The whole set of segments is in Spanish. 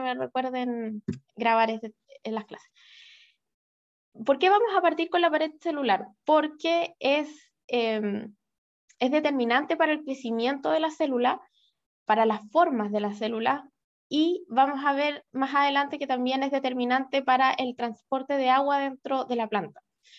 me recuerden grabar en las clases. ¿Por qué vamos a partir con la pared celular? Porque es determinante para el crecimiento de la célula, para las formas de la célula, y vamos a ver más adelante que también es determinante para el transporte de agua dentro de la planta.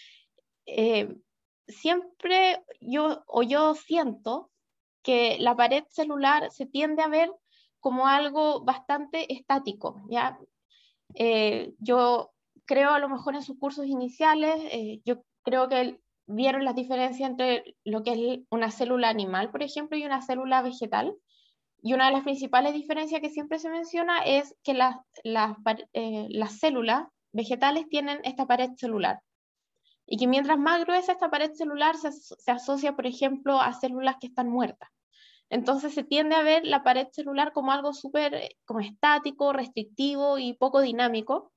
Siempre yo siento que la pared celular se tiende a ver como algo bastante estático, ¿ya? Yo creo a lo mejor en sus cursos iniciales, yo creo que vieron las diferencias entre lo que es una célula animal, por ejemplo, y una célula vegetal. Y una de las principales diferencias que siempre se menciona es que las células vegetales tienen esta pared celular. Y que mientras más gruesa esta pared celular se asocia, por ejemplo, a células que están muertas. Entonces se tiende a ver la pared celular como algo súper como estático, restrictivo y poco dinámico.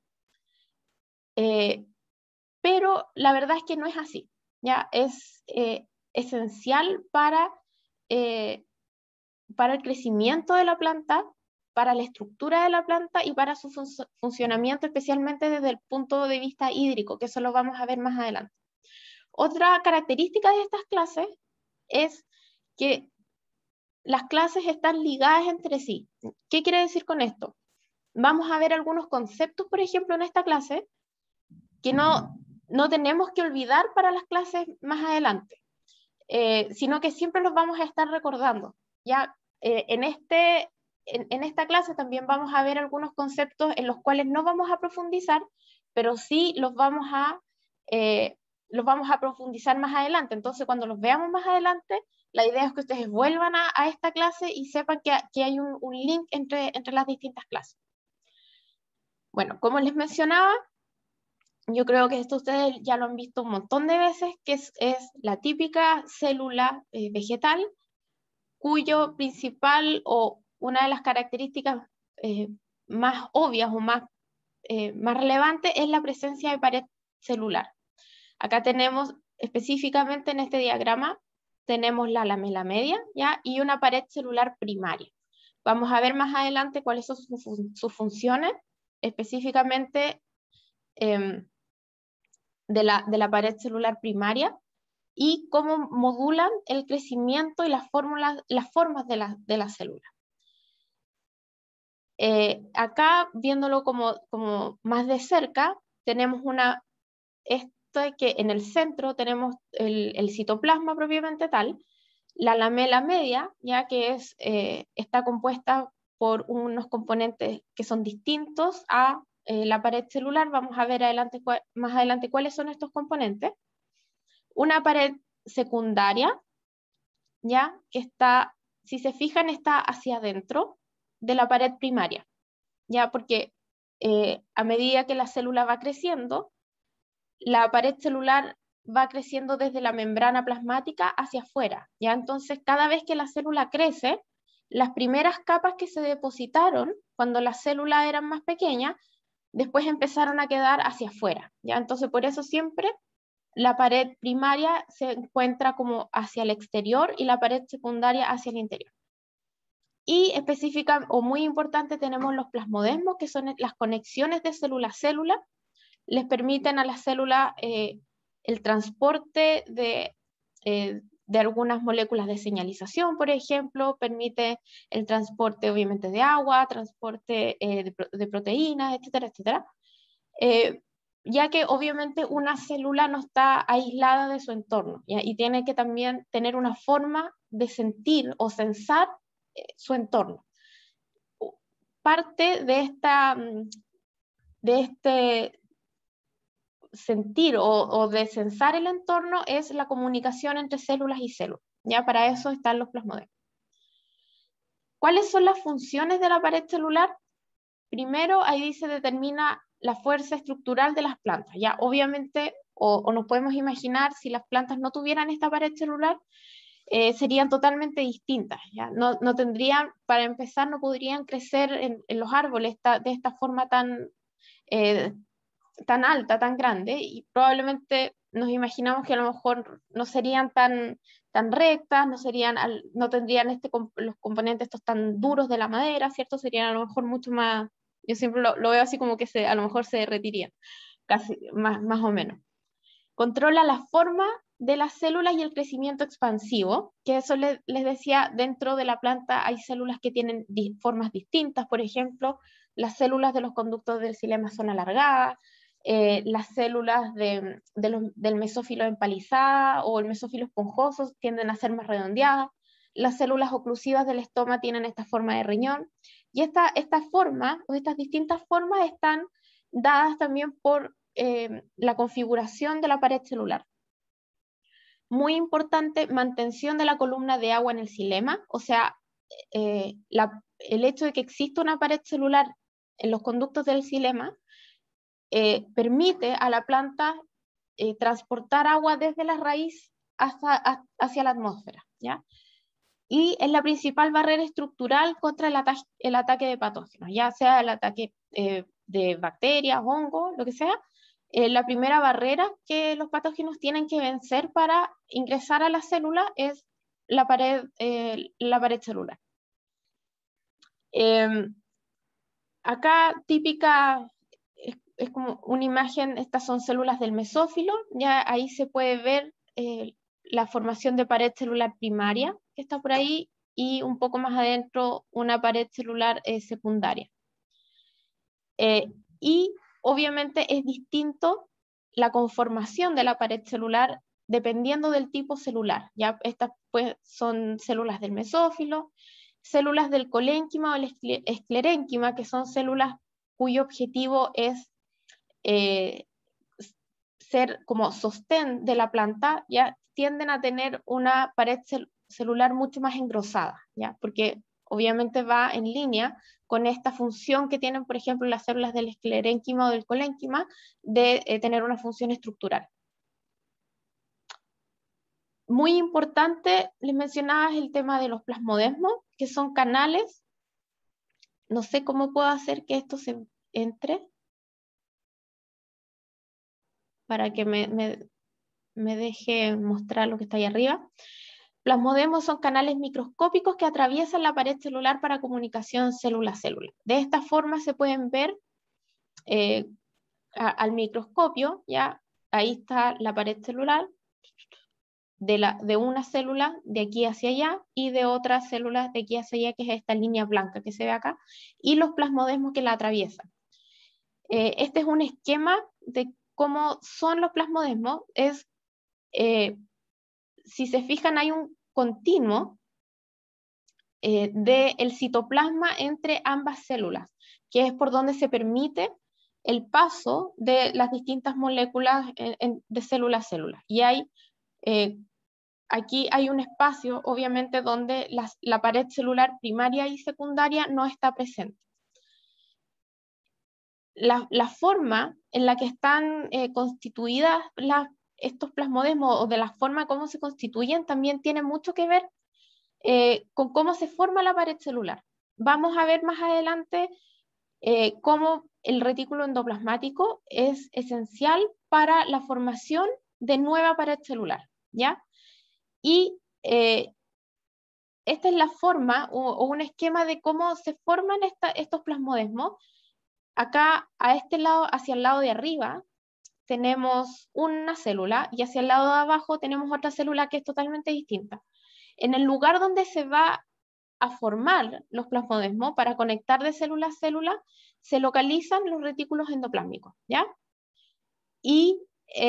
Pero la verdad es que no es así. ¿Ya? Es esencial para el crecimiento de la planta, para la estructura de la planta y para su funcionamiento, especialmente desde el punto de vista hídrico, que eso lo vamos a ver más adelante. Otra característica de estas clases es que las clases están ligadas entre sí. ¿Qué quiere decir con esto? Vamos a ver algunos conceptos, por ejemplo, en esta clase, que no tenemos que olvidar para las clases más adelante, sino que siempre los vamos a estar recordando. ¿Ya? En esta clase también vamos a ver algunos conceptos en los cuales no vamos a profundizar, pero sí los vamos a profundizar más adelante. Entonces, cuando los veamos más adelante, la idea es que ustedes vuelvan a esta clase y sepan que hay un link entre las distintas clases. Bueno, como les mencionaba, yo creo que esto ustedes ya lo han visto un montón de veces, que es la típica célula vegetal, cuyo principal o una de las características más obvias o más relevantes es la presencia de pared celular. Acá tenemos específicamente en este diagrama, tenemos la lamela media, ¿ya? Y una pared celular primaria. Vamos a ver más adelante cuáles son sus funciones, específicamente de la pared celular primaria, y cómo modulan el crecimiento y las formas de la célula. Acá, viéndolo como más de cerca, tenemos que en el centro tenemos el citoplasma propiamente tal, la lamela media, ya que está compuesta por unos componentes que son distintos a la pared celular. Vamos a ver más adelante cuáles son estos componentes. Una pared secundaria, ya que está, si se fijan, está hacia adentro de la pared primaria, ya porque a medida que la célula va creciendo, la pared celular va creciendo desde la membrana plasmática hacia afuera, ya. Entonces cada vez que la célula crece, las primeras capas que se depositaron cuando las células eran más pequeñas, después empezaron a quedar hacia afuera, ya. Entonces por eso siempre la pared primaria se encuentra como hacia el exterior y la pared secundaria hacia el interior. Y específica o muy importante tenemos los plasmodesmos, que son las conexiones de célula a célula. Les permiten a la célula el transporte de algunas moléculas de señalización, por ejemplo, permite el transporte obviamente de agua, transporte de proteínas, etcétera, etcétera. Ya que obviamente una célula no está aislada de su entorno, ¿ya? Y tiene que también tener una forma de sentir o sensar su entorno. Parte de este sentir o de sensar el entorno es la comunicación entre células y células. Ya para eso están los plasmodesmos. ¿Cuáles son las funciones de la pared celular? Primero, ahí se determina la fuerza estructural de las plantas. Ya, obviamente, o nos podemos imaginar, si las plantas no tuvieran esta pared celular, serían totalmente distintas. ¿Ya? No tendrían, para empezar, no podrían crecer en los árboles de esta forma tan alta, tan grande, y probablemente nos imaginamos que a lo mejor no serían tan rectas, no tendrían los componentes estos tan duros de la madera, ¿cierto? Serían a lo mejor mucho más Yo siempre lo veo así como que a lo mejor se derretiría, casi, más o menos. Controla la forma de las células y el crecimiento expansivo, que eso les decía, dentro de la planta hay células que tienen formas distintas, por ejemplo, las células de los conductos del xilema son alargadas, las células del mesófilo empalizada o el mesófilo esponjoso tienden a ser más redondeadas, las células oclusivas del estoma tienen esta forma de riñón, y esta forma, o estas distintas formas están dadas también por la configuración de la pared celular. Muy importante, mantención de la columna de agua en el xilema, o sea, el hecho de que exista una pared celular en los conductos del xilema permite a la planta transportar agua desde la raíz hacia la atmósfera, ¿ya? Y es la principal barrera estructural contra el ataque de patógenos, ya sea el ataque de bacterias, hongos, lo que sea. La primera barrera que los patógenos tienen que vencer para ingresar a la célula es la pared celular. Acá típica es como una imagen, estas son células del mesófilo, ya ahí se puede ver la formación de pared celular primaria que está por ahí y un poco más adentro una pared celular secundaria. Y obviamente es distinto la conformación de la pared celular dependiendo del tipo celular. ¿Ya? Estas pues, son células del mesófilo, células del colénquima o el esclerénquima, que son células cuyo objetivo es ser como sostén de la planta, ya tienden a tener una pared celular mucho más engrosada, ¿ya? Porque obviamente va en línea con esta función que tienen, por ejemplo, las células del esclerénquima o del colénquima de tener una función estructural. Muy importante, les mencionaba el tema de los plasmodesmos, que son canales. No sé cómo puedo hacer que esto se entre para que me deje mostrar lo que está ahí arriba. Plasmodesmos son canales microscópicos que atraviesan la pared celular para comunicación célula-célula. De esta forma se pueden ver al microscopio, ya ahí está la pared celular de una célula de aquí hacia allá y de otra célula de aquí hacia allá, que es esta línea blanca que se ve acá, y los plasmodesmos que la atraviesan. Este es un esquema de cómo son los plasmodesmos. Si se fijan, hay un continuo del citoplasma entre ambas células, que es por donde se permite el paso de las distintas moléculas de célula a célula. Y aquí hay un espacio, obviamente, donde la pared celular primaria y secundaria no está presente. La forma en la que están constituidas estos plasmodesmos, o de la forma como se constituyen, también tiene mucho que ver con cómo se forma la pared celular. Vamos a ver más adelante cómo el retículo endoplasmático es esencial para la formación de nueva pared celular, ¿ya? Y esta es la forma o un esquema de cómo se forman estos plasmodesmos. Acá, a este lado, hacia el lado de arriba, tenemos una célula y hacia el lado de abajo tenemos otra célula que es totalmente distinta. En el lugar donde se va a formar los plasmodesmos para conectar de célula a célula, se localizan los retículos endoplásmicos, ¿ya? Y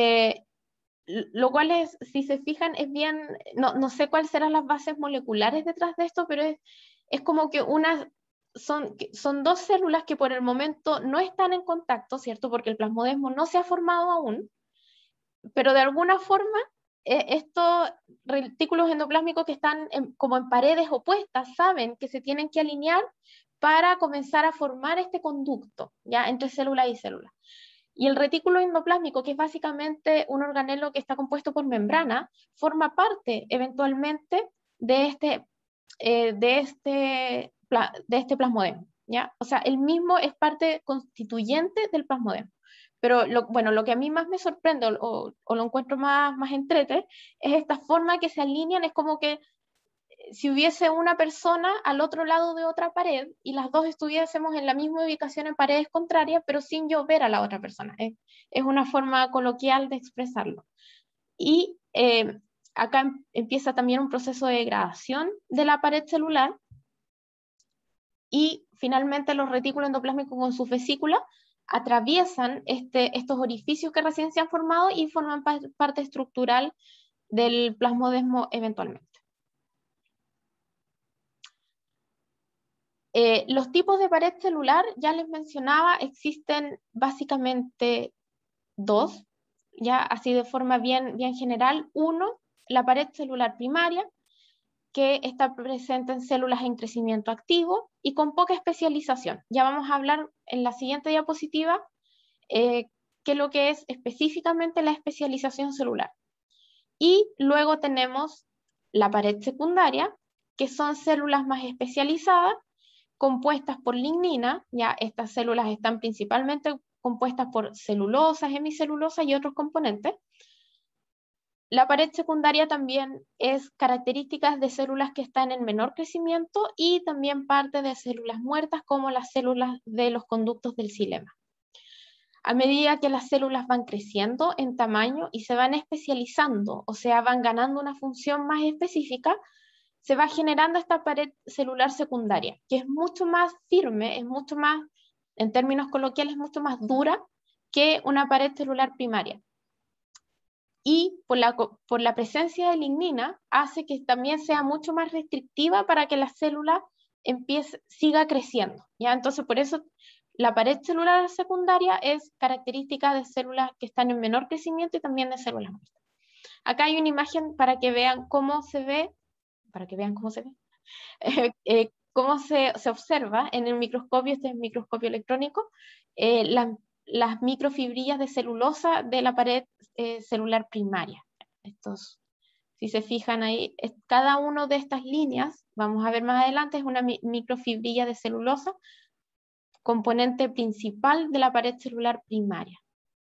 lo cual es, si se fijan, es bien, no sé cuáles serán las bases moleculares detrás de esto, pero es como que son dos células que por el momento no están en contacto, ¿cierto? Porque el plasmodesmo no se ha formado aún, pero de alguna forma estos retículos endoplásmicos que están como en paredes opuestas saben que se tienen que alinear para comenzar a formar este conducto, ¿ya? Entre célula y célula. Y el retículo endoplásmico, que es básicamente un organelo que está compuesto por membrana, forma parte eventualmente de este plasmodesmo, ¿ya? O sea, el mismo es parte constituyente del plasmodesmo. Pero lo que a mí más me sorprende o lo encuentro más entrete es esta forma que se alinean, es como que si hubiese una persona al otro lado de otra pared y las dos estuviésemos en la misma ubicación en paredes contrarias, pero sin yo ver a la otra persona. Es una forma coloquial de expresarlo. Y acá empieza también un proceso de degradación de la pared celular, y finalmente los retículos endoplásmicos con sus vesículas atraviesan estos orificios que recién se han formado y forman parte estructural del plasmodesmo eventualmente. Los tipos de pared celular, ya les mencionaba, existen básicamente dos, ya así de forma bien general. Uno, la pared celular primaria, que está presente en células en crecimiento activo y con poca especialización. Ya vamos a hablar en la siguiente diapositiva qué es lo que es específicamente la especialización celular. Y luego tenemos la pared secundaria, que son células más especializadas, compuestas por lignina. Ya estas células están principalmente compuestas por celulosas, hemicelulosas y otros componentes. La pared secundaria también es características de células que están en menor crecimiento y también parte de células muertas, como las células de los conductos del xilema. A medida que las células van creciendo en tamaño y se van especializando, o sea, van ganando una función más específica, se va generando esta pared celular secundaria, que es mucho más firme, es mucho más, en términos coloquiales, mucho más dura que una pared celular primaria. Y por la presencia de lignina hace que también sea mucho más restrictiva para que la célula siga creciendo, ¿ya? Entonces, por eso la pared celular secundaria es característica de células que están en menor crecimiento y también de células muertas. Acá hay una imagen para que vean cómo se ve, cómo se observa en el microscopio, este es el microscopio electrónico, las microfibrillas de celulosa de la pared celular primaria. Si se fijan ahí, cada una de estas líneas, vamos a ver más adelante, es una microfibrilla de celulosa, componente principal de la pared celular primaria.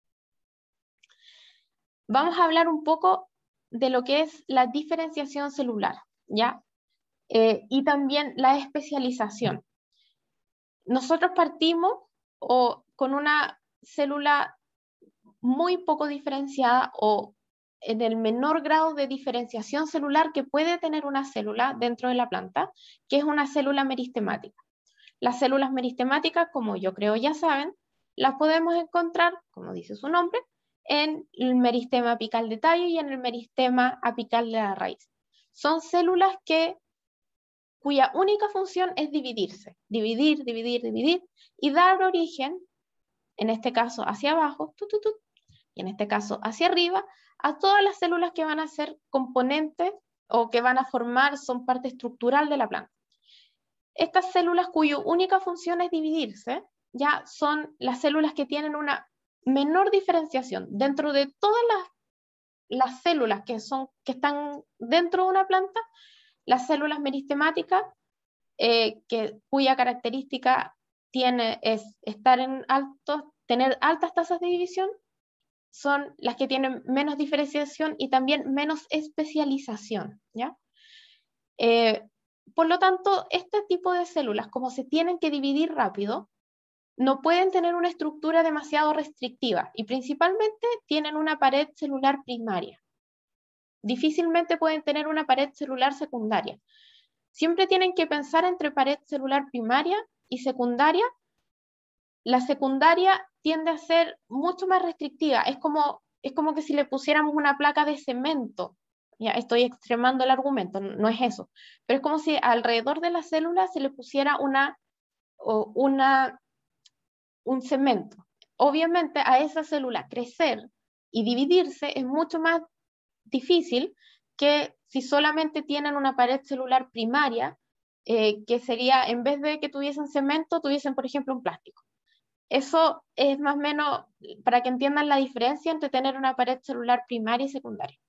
Vamos a hablar un poco de lo que es la diferenciación celular, ¿ya? Y también la especialización. Nosotros partimos con una célula muy poco diferenciada o en el menor grado de diferenciación celular que puede tener una célula dentro de la planta, que es una célula meristemática. Las células meristemáticas, como yo creo ya saben, las podemos encontrar, como dice su nombre, en el meristema apical de tallo y en el meristema apical de la raíz. Son células cuya única función es dividirse, dividir, y dar origen, en este caso hacia abajo, y en este caso hacia arriba, a todas las células que van a ser componentes o que van a formar, son parte estructural de la planta. Estas células cuya única función es dividirse, ya son las células que tienen una menor diferenciación. Dentro de todas las células que están dentro de una planta, las células meristemáticas, cuya característica es tener altas tasas de división, son las que tienen menos diferenciación y también menos especialización, ¿ya? Por lo tanto, este tipo de células, como se tienen que dividir rápido, no pueden tener una estructura demasiado restrictiva y principalmente tienen una pared celular primaria. Difícilmente pueden tener una pared celular secundaria. Siempre tienen que pensar entre pared celular primaria y secundaria. La secundaria tiende a ser mucho más restrictiva. Es como que si le pusiéramos una placa de cemento. Ya estoy extremando el argumento, no es eso. Pero es como si alrededor de la célula se le pusiera un cemento. Obviamente a esa célula crecer y dividirse es mucho más difícil que si solamente tienen una pared celular primaria, que sería, en vez de que tuviesen cemento, tuviesen, por ejemplo, un plástico. Eso es más o menos para que entiendan la diferencia entre tener una pared celular primaria y secundaria.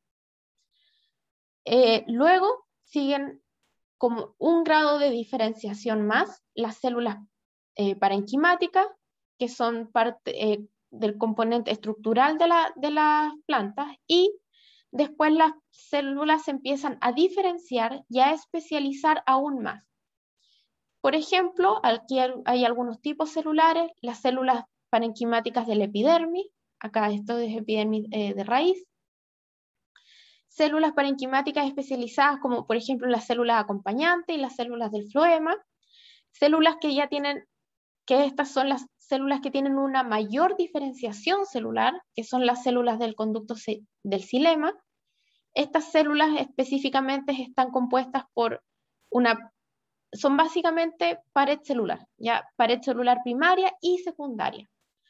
Luego siguen como un grado de diferenciación más las células parenquimáticas, que son parte del componente estructural de las plantas, y después las células se empiezan a diferenciar y a especializar aún más. Por ejemplo, aquí hay algunos tipos celulares, las células parenquimáticas del epidermis, acá esto es epidermis de raíz, células parenquimáticas especializadas como por ejemplo las células acompañantes y las células del floema, células que ya tienen, que estas son las células que tienen una mayor diferenciación celular, que son las células del conducto del xilema. Estas células específicamente están compuestas por son básicamente pared celular, ya pared celular primaria y secundaria.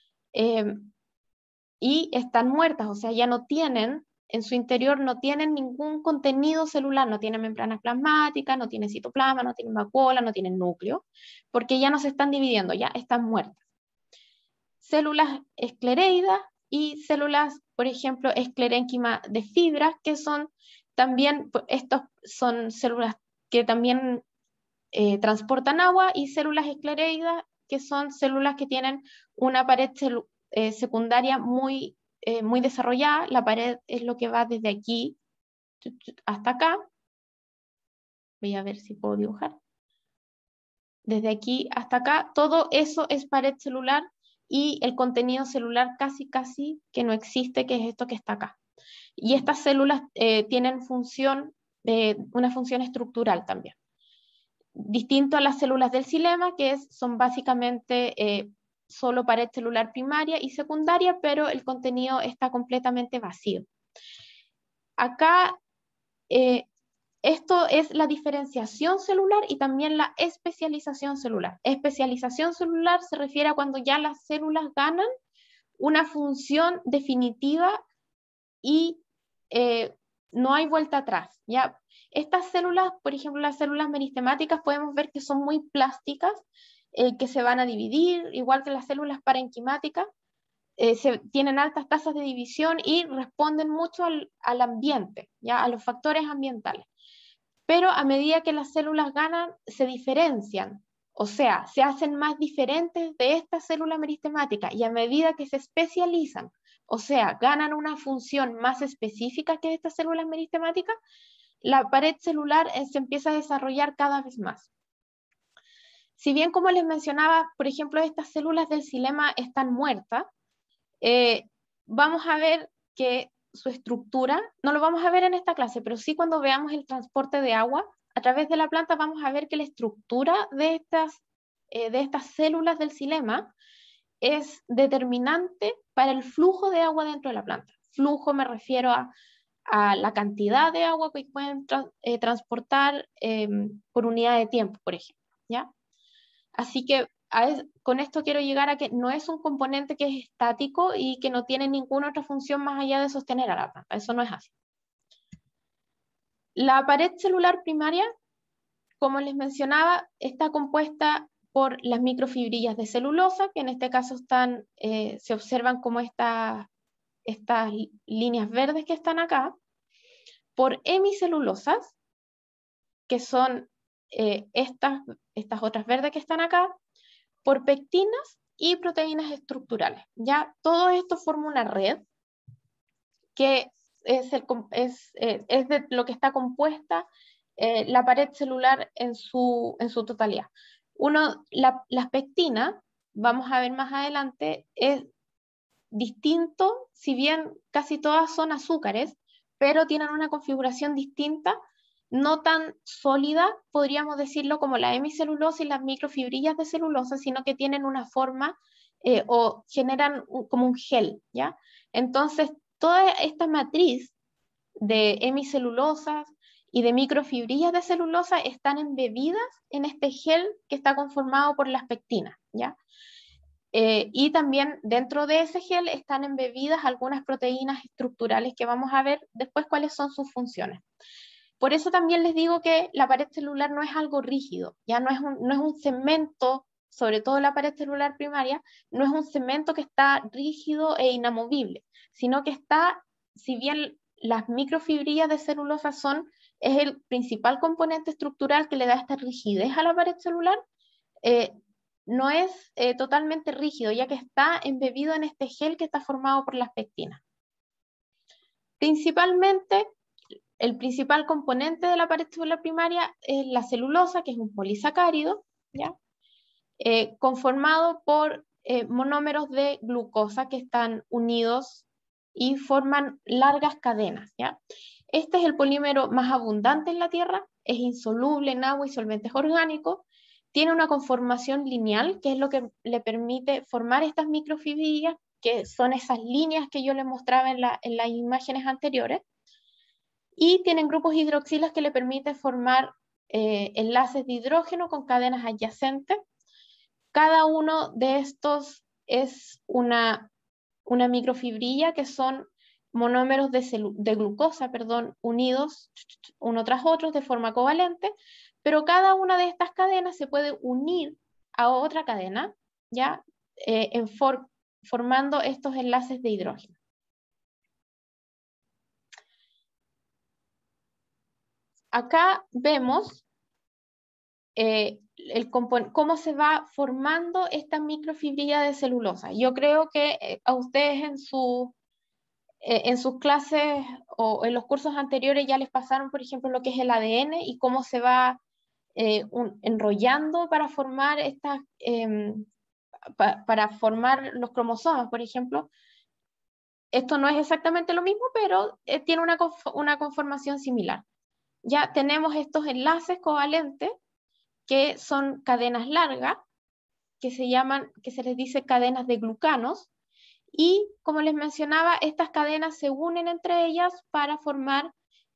Y están muertas, o sea, ya no tienen, en su interior no tienen ningún contenido celular, no tienen membranas plasmáticas, no tienen citoplasma, no tienen vacuola, no tienen núcleo, porque ya no se están dividiendo, ya están muertas. Células esclereidas y células, por ejemplo, esclerénquima de fibras, que son también, estos son células que también transportan agua, y células esclereidas, que son células que tienen una pared secundaria muy desarrollada. La pared es lo que va desde aquí hasta acá. Voy a ver si puedo dibujar. Desde aquí hasta acá, todo eso es pared celular, y el contenido celular casi que no existe, que es esto que está acá. Y estas células tienen una función estructural también. Distinto a las células del xilema, que son básicamente solo pared celular primaria y secundaria, pero el contenido está completamente vacío. Acá, esto es la diferenciación celular y también la especialización celular. Especialización celular se refiere a cuando ya las células ganan una función definitiva y no hay vuelta atrás, ¿ya? Estas células, por ejemplo, las células meristemáticas, podemos ver que son muy plásticas, que se van a dividir, igual que las células parenquimáticas, tienen altas tasas de división y responden mucho al ambiente, ¿ya? A los factores ambientales. Pero a medida que las células ganan, se diferencian, o sea, se hacen más diferentes de esta célula meristemática, y a medida que se especializan, o sea, ganan una función más específica que estas células meristemáticas, la pared celular se empieza a desarrollar cada vez más. Si bien, como les mencionaba, por ejemplo, estas células del xilema están muertas, vamos a ver que su estructura, no lo vamos a ver en esta clase, pero sí cuando veamos el transporte de agua a través de la planta, vamos a ver que la estructura de estas células del xilema es determinante para el flujo de agua dentro de la planta. Flujo me refiero a la cantidad de agua que pueden transportar por unidad de tiempo, por ejemplo, ¿ya? Así que con esto quiero llegar a que no es un componente que es estático y que no tiene ninguna otra función más allá de sostener a la planta. Eso no es así. La pared celular primaria, como les mencionaba, está compuesta por las microfibrillas de celulosa, que en este caso se observan como estas líneas verdes que están acá, por hemicelulosas, que son estas otras verdes que están acá, por pectinas y proteínas estructurales. Ya todo esto forma una red que es de lo que está compuesta la pared celular en su totalidad. Las pectinas, vamos a ver más adelante, es distinto, si bien casi todas son azúcares, pero tienen una configuración distinta, no tan sólida, podríamos decirlo, como la hemicelulosa y las microfibrillas de celulosa, sino que tienen una forma o generan como un gel, ¿ya? Entonces, toda esta matriz de hemicelulosas y de microfibrillas de celulosa están embebidas en este gel que está conformado por las pectinas, ¿ya? Y también dentro de ese gel están embebidas algunas proteínas estructurales que vamos a ver después cuáles son sus funciones. Por eso también les digo que la pared celular no es algo rígido, ya no es un cemento, sobre todo la pared celular primaria, no es un cemento que está rígido e inamovible, sino que está, si bien las microfibrillas de celulosa es el principal componente estructural que le da esta rigidez a la pared celular, no es totalmente rígido, ya que está embebido en este gel que está formado por las pectinas. Principalmente, el principal componente de la pared celular primaria es la celulosa, que es un polisacárido, ¿ya? Conformado por monómeros de glucosa que están unidos y forman largas cadenas, ¿ya? Este es el polímero más abundante en la Tierra, es insoluble en agua y solventes orgánicos, tiene una conformación lineal, que es lo que le permite formar estas microfibrillas, que son esas líneas que yo les mostraba en las imágenes anteriores, y tienen grupos hidroxilas que le permiten formar enlaces de hidrógeno con cadenas adyacentes. Cada uno de estos es una microfibrilla, que son monómeros de glucosa, unidos uno tras otro de forma covalente, pero cada una de estas cadenas se puede unir a otra cadena, ¿ya? Formando estos enlaces de hidrógeno. Acá vemos cómo se va formando esta microfibrilla de celulosa. Yo creo que a ustedes en sus clases o en los cursos anteriores ya les pasaron, por ejemplo, lo que es el ADN y cómo se va enrollando para formar para formar los cromosomas, por ejemplo. Esto no es exactamente lo mismo, pero tiene una conformación similar. Ya tenemos estos enlaces covalentes, que son cadenas largas, que se les dice cadenas de glucanos, y como les mencionaba, estas cadenas se unen entre ellas para formar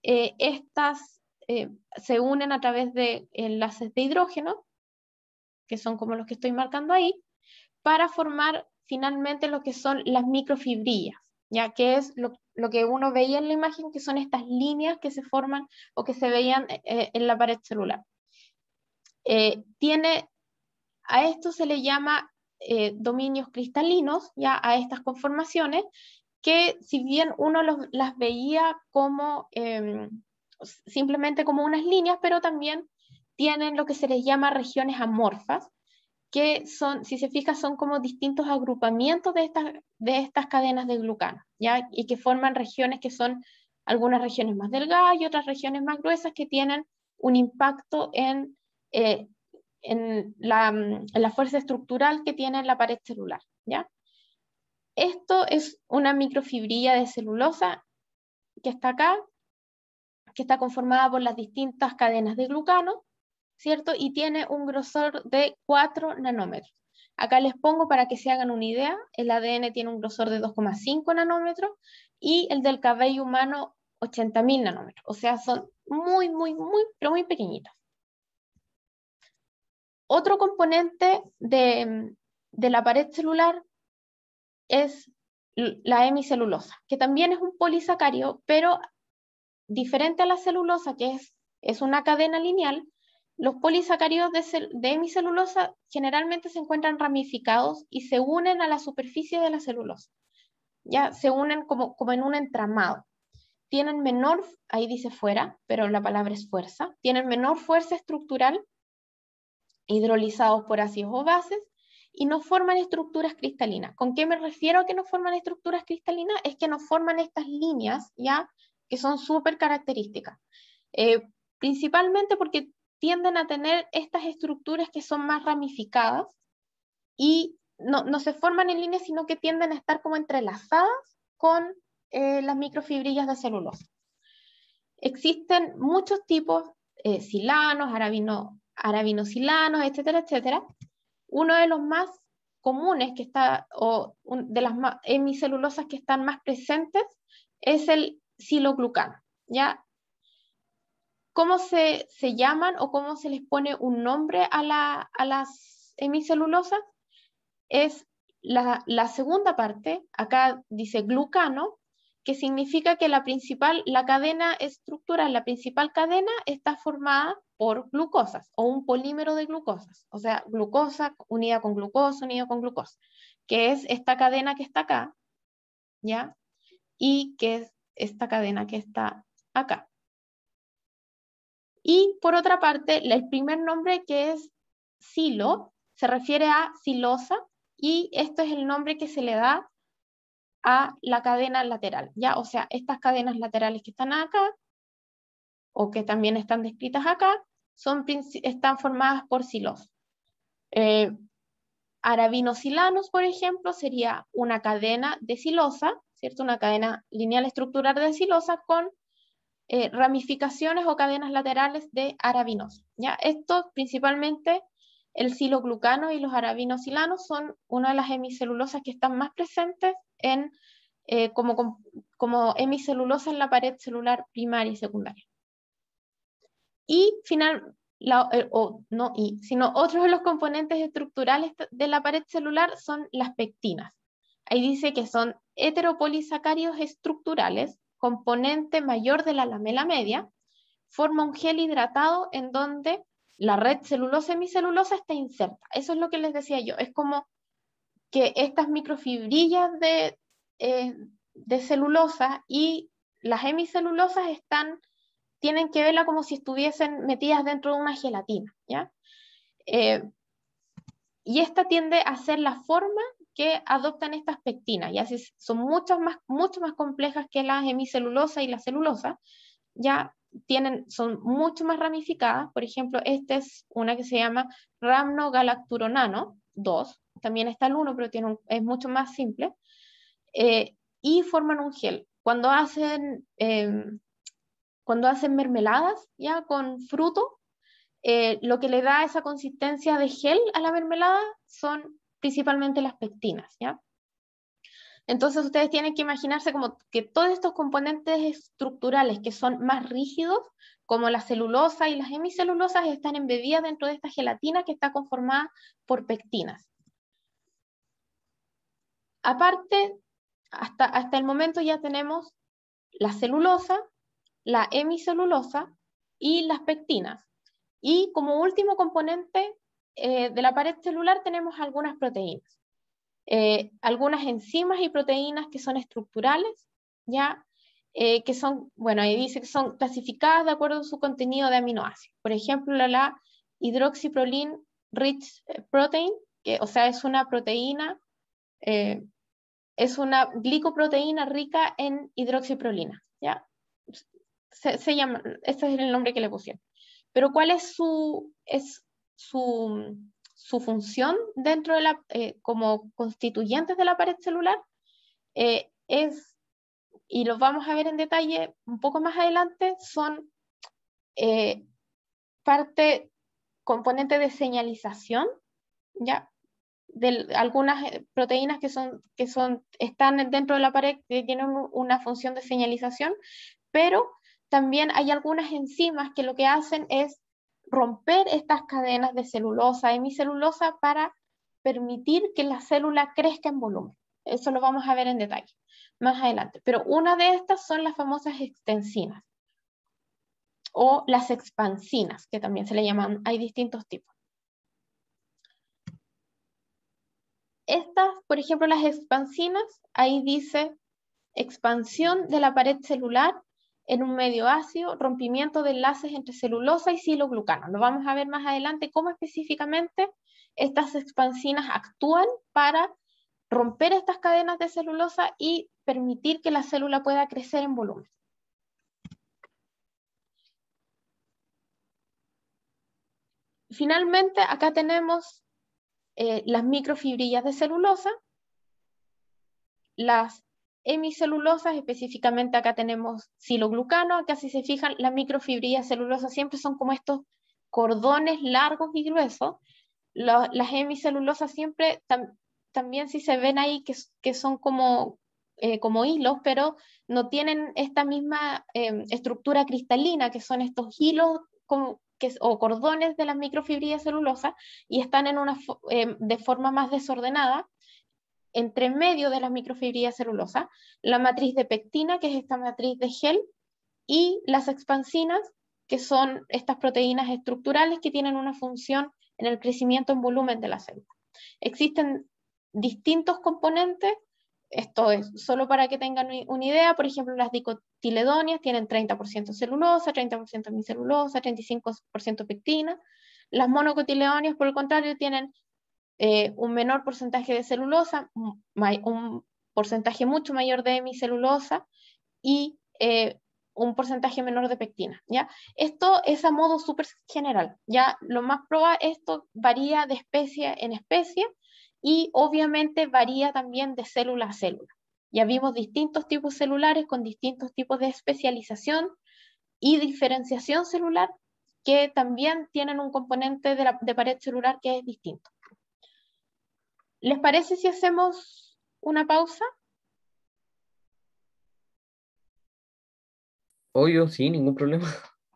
se unen a través de enlaces de hidrógeno, que son como los que estoy marcando ahí, para formar finalmente lo que son las microfibrillas, ya que es lo que uno veía en la imagen, que son estas líneas que se forman o que se veían en la pared celular. A esto se le llama dominios cristalinos, ya a estas conformaciones, que si bien uno las veía como simplemente como unas líneas, pero también tienen lo que se les llama regiones amorfas, que son, si se fija, son como distintos agrupamientos de estas cadenas de glucano, ¿ya? Y que forman regiones que son algunas regiones más delgadas y otras regiones más gruesas, que tienen un impacto en la fuerza estructural que tiene la pared celular, ¿ya? Esto es una microfibrilla de celulosa que está acá, que está conformada por las distintas cadenas de glucano, ¿cierto? Y tiene un grosor de 4 nanómetros. Acá les pongo para que se hagan una idea, el ADN tiene un grosor de 2,5 nanómetros y el del cabello humano 80.000 nanómetros. O sea, son muy, muy, muy, pero muy pequeñitos. Otro componente de la pared celular es la hemicelulosa, que también es un polisacárido, pero diferente a la celulosa, que es una cadena lineal. Los polisacáridos de hemicelulosa generalmente se encuentran ramificados y se unen a la superficie de la celulosa. Ya se unen como en un entramado. Tienen menor, ahí dice fuera, pero la palabra es fuerza, tienen menor fuerza estructural, hidrolizados por ácidos o bases, y no forman estructuras cristalinas. ¿Con qué me refiero a que no forman estructuras cristalinas? Es que no forman estas líneas, ¿ya? Que son súper características. Principalmente porque tienden a tener estas estructuras que son más ramificadas y no se forman en líneas, sino que tienden a estar como entrelazadas con las microfibrillas de celulosa. Existen muchos tipos, silanos, arabinosilanos, etcétera, etcétera. Uno de los más comunes que está, o de las hemicelulosas que están más presentes, es el siloglucano, ¿ya? ¿Cómo se llaman o cómo se les pone un nombre a las hemicelulosas? Es la segunda parte, acá dice glucano, que significa que la cadena estructural, la principal cadena está formada por glucosas o un polímero de glucosas, o sea, glucosa unida con glucosa, que es esta cadena que está acá, ¿ya? Y que es esta cadena que está acá. Y por otra parte, el primer nombre, que es silo, se refiere a silosa, y este es el nombre que se le da a la cadena lateral, ¿ya? O sea, estas cadenas laterales que están acá, o que también están descritas acá, están formadas por silosa. Arabinosilanos, por ejemplo, sería una cadena de silosa, ¿cierto? Una cadena lineal estructural de silosa con ramificaciones o cadenas laterales de arabinosa, ¿ya? Estos principalmente, el siloglucano y los arabinosilanos son una de las hemicelulosas que están más presentes en, como hemicelulosa en la pared celular primaria y secundaria. Y sino otros de los componentes estructurales de la pared celular son las pectinas. Ahí dice que son heteropolisacáridos estructurales, componente mayor de la lamela media, forma un gel hidratado en donde la red celulosa-hemicelulosa está inserta. Eso es lo que les decía yo, es como que estas microfibrillas de celulosa y las hemicelulosas tienen que verla como si estuviesen metidas dentro de una gelatina, ¿ya? Y esta tiende a ser la forma que adoptan estas pectinas, y así son mucho más complejas que la hemicelulosa y la celulosa, ya son mucho más ramificadas. Por ejemplo, esta es una que se llama Rhamnogalacturonano 2, también está el 1, pero es mucho más simple, y forman un gel. Cuando hacen mermeladas ya con fruto, lo que le da esa consistencia de gel a la mermelada son principalmente las pectinas, ¿ya? Entonces ustedes tienen que imaginarse como que todos estos componentes estructurales que son más rígidos, como la celulosa y las hemicelulosas, están embebidas dentro de esta gelatina que está conformada por pectinas. Aparte, hasta el momento ya tenemos la celulosa, la hemicelulosa y las pectinas. Y como último componente de la pared celular tenemos algunas proteínas. Algunas enzimas y proteínas que son estructurales, ¿ya? Que son, bueno, ahí dice que son clasificadas de acuerdo a su contenido de aminoácidos. Por ejemplo, la hidroxiproline rich protein, que, o sea, es una proteína, es una glicoproteína rica en hidroxiprolina, ¿ya? Se llama, ese es el nombre que le pusieron. Pero ¿cuál es su función dentro de como constituyentes de la pared celular? Y lo vamos a ver en detalle un poco más adelante, son componente de señalización, ¿ya? De algunas proteínas que están dentro de la pared, que tienen una función de señalización, pero también hay algunas enzimas que lo que hacen es romper estas cadenas de celulosa, hemicelulosa, para permitir que la célula crezca en volumen. Eso lo vamos a ver en detalle más adelante. Pero una de estas son las famosas extensinas o las expansinas, que también se le llaman, hay distintos tipos. Estas, por ejemplo, las expansinas, ahí dice expansión de la pared celular en un medio ácido, rompimiento de enlaces entre celulosa y siloglucano. Lo vamos a ver más adelante cómo específicamente estas expansinas actúan para romper estas cadenas de celulosa y permitir que la célula pueda crecer en volumen. Finalmente, acá tenemos las microfibrillas de celulosa, las hemicelulosas, específicamente acá tenemos siloglucano. Acá, si se fijan, las microfibrillas celulosas siempre son como estos cordones largos y gruesos. Las hemicelulosas siempre, también si se ven ahí, que son como hilos, pero no tienen esta misma estructura cristalina, que son estos hilos o cordones de las microfibrillas celulosas, y están de forma más desordenada. Entre medio de las microfibrillas celulosas, la matriz de pectina, que es esta matriz de gel, y las expansinas, que son estas proteínas estructurales que tienen una función en el crecimiento en volumen de la célula. Existen distintos componentes, esto es solo para que tengan una idea. Por ejemplo, las dicotiledonias tienen 30% celulosa, 30% hemicelulosa, 35% pectina. Las monocotiledonias, por el contrario, tienen un menor porcentaje de celulosa, un porcentaje mucho mayor de hemicelulosa y un porcentaje menor de pectina, ¿ya? Esto es a modo súper general, ¿ya? Lo más probable, esto varía de especie en especie y obviamente varía también de célula a célula. Ya vimos distintos tipos celulares con distintos tipos de especialización y diferenciación celular que también tienen un componente de pared celular que es distinto. ¿Les parece si hacemos una pausa? Obvio, sí, ningún problema.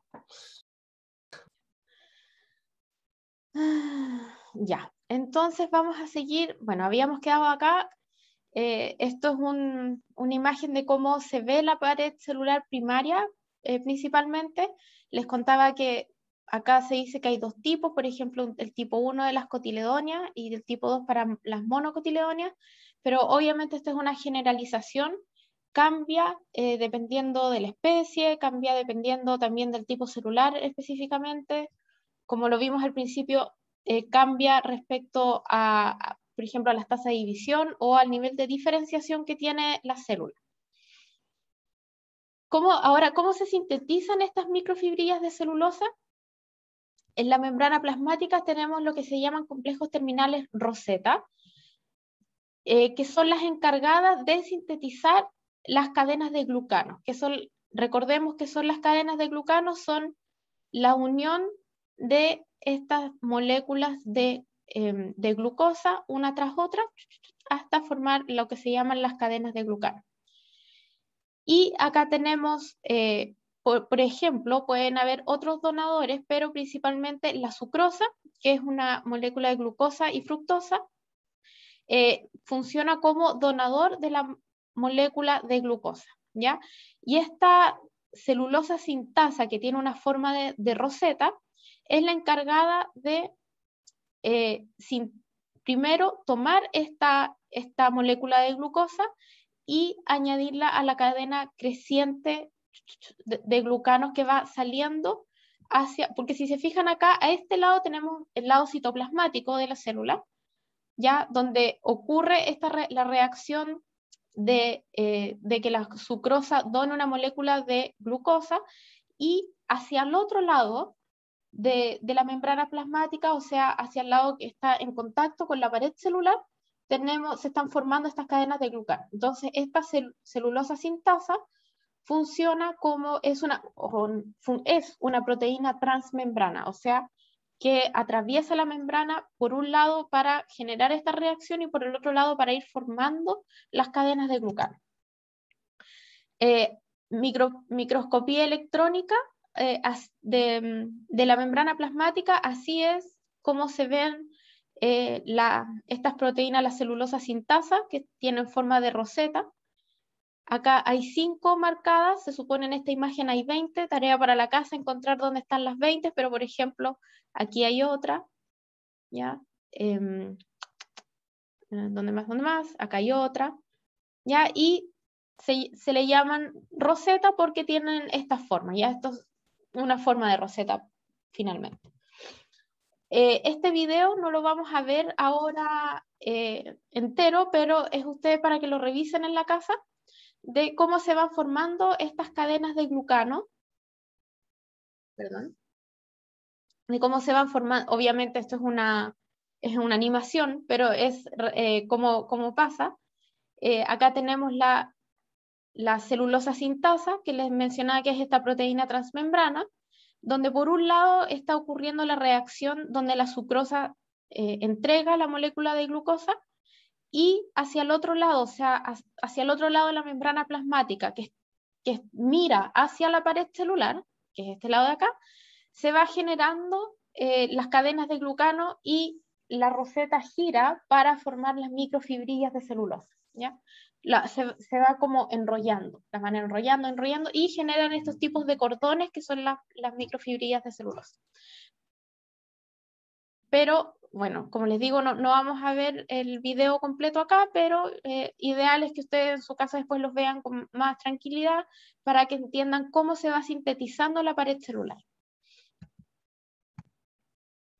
Ya, entonces vamos a seguir. Bueno, habíamos quedado acá. Esto es una imagen de cómo se ve la pared celular primaria, principalmente. Les contaba que acá se dice que hay dos tipos, por ejemplo, el tipo 1 de las cotiledonias y el tipo 2 para las monocotiledonias, pero obviamente esto es una generalización, cambia dependiendo de la especie, cambia dependiendo también del tipo celular específicamente. Como lo vimos al principio, cambia respecto por ejemplo, a las tasas de división o al nivel de diferenciación que tiene la célula. Ahora, ¿cómo se sintetizan estas microfibrillas de celulosa? En la membrana plasmática tenemos lo que se llaman complejos terminales Rosetta, que son las encargadas de sintetizar las cadenas de glucano, que son, recordemos que son las cadenas de glucano, son la unión de estas moléculas de glucosa una tras otra hasta formar lo que se llaman las cadenas de glucano. Y acá tenemos, por ejemplo, pueden haber otros donadores, pero principalmente la sucrosa, que es una molécula de glucosa y fructosa, funciona como donador de la molécula de glucosa, ¿ya? Y esta celulosa sintasa, que tiene una forma de roseta, es la encargada de primero tomar esta molécula de glucosa y añadirla a la cadena creciente de glucanos que va saliendo hacia, porque si se fijan acá, a este lado tenemos el lado citoplasmático de la célula, ya donde ocurre la reacción de que la sucrosa dona una molécula de glucosa, y hacia el otro lado de la membrana plasmática, o sea, hacia el lado que está en contacto con la pared celular, se están formando estas cadenas de glucano. Entonces, esta celulosa sintasa funciona como es una proteína transmembrana, o sea, que atraviesa la membrana por un lado para generar esta reacción y por el otro lado para ir formando las cadenas de glucano. Microscopía electrónica de la membrana plasmática, así es como se ven estas proteínas, la celulosa sintasa, que tienen forma de roseta. Acá hay 5 marcadas, se supone en esta imagen hay 20, tarea para la casa encontrar dónde están las 20, pero por ejemplo, aquí hay otra, ¿ya? ¿Dónde más? ¿Dónde más? Acá hay otra, ¿ya? Y se le llaman roseta porque tienen esta forma, ¿ya? Esto es una forma de roseta, finalmente. Este video no lo vamos a ver ahora entero, pero es usted para que lo revisen en la casa, de cómo se van formando estas cadenas de glucano, perdón, de cómo se van formando, obviamente esto es una animación, pero es cómo pasa. Acá tenemos la celulosa sintasa, que les mencionaba que es esta proteína transmembrana, donde por un lado está ocurriendo la reacción donde la sucrosa entrega la molécula de glucosa, y hacia el otro lado, o sea, hacia el otro lado de la membrana plasmática, que mira hacia la pared celular, que es este lado de acá, se va generando las cadenas de glucano y la roseta gira para formar las microfibrillas de celulosa, ¿ya? Se va como enrollando, las van enrollando y generan estos tipos de cordones que son las microfibrillas de celulosa. Pero bueno, como les digo, no vamos a ver el video completo acá, pero ideal es que ustedes en su casa después los vean con más tranquilidad para que entiendan cómo se va sintetizando la pared celular.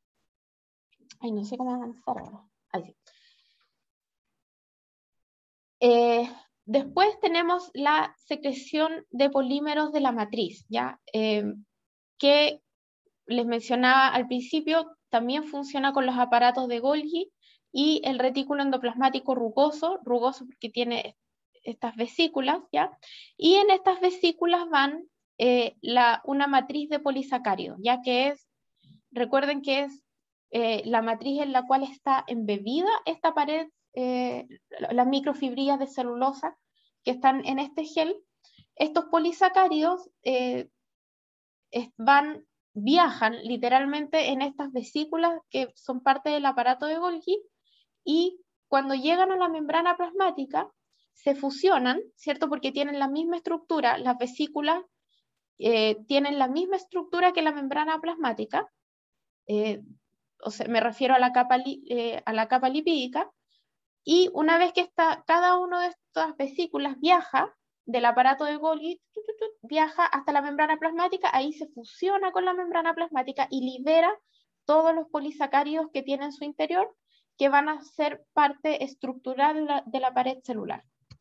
Ay, no sé cómo avanzar ahora. Ahí sí. Después tenemos la secreción de polímeros de la matriz, ¿ya? Que les mencionaba al principio, también funciona con los aparatos de Golgi y el retículo endoplasmático rugoso porque tiene estas vesículas, ¿ya? Y en estas vesículas van una matriz de polisacáridos, ya que recuerden que es la matriz en la cual está embebida esta pared, las microfibrillas de celulosa que están en este gel. Estos polisacáridos viajan literalmente en estas vesículas que son parte del aparato de Golgi, y cuando llegan a la membrana plasmática se fusionan, ¿cierto? Porque tienen la misma estructura, las vesículas tienen la misma estructura que la membrana plasmática, o sea, me refiero a la capa lipídica, y una vez que cada una de estas vesículas viaja del aparato de Golgi, viaja hasta la membrana plasmática, ahí se fusiona con la membrana plasmática y libera todos los polisacáridos que tiene en su interior, que van a ser parte estructural de la pared celular.